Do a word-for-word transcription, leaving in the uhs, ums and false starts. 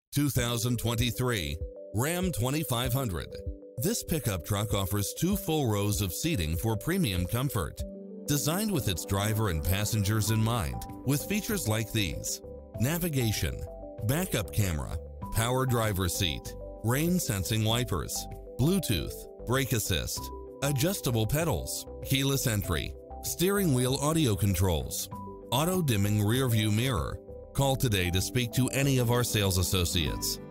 two thousand twenty-three Ram twenty-five hundred. This pickup truck offers two full rows of seating for premium comfort. Designed with its driver and passengers in mind, with features like these: navigation, backup camera, power driver seat, rain sensing wipers, Bluetooth, brake assist, adjustable pedals, keyless entry, steering wheel audio controls, auto dimming rear view mirror. Call today to speak to any of our sales associates.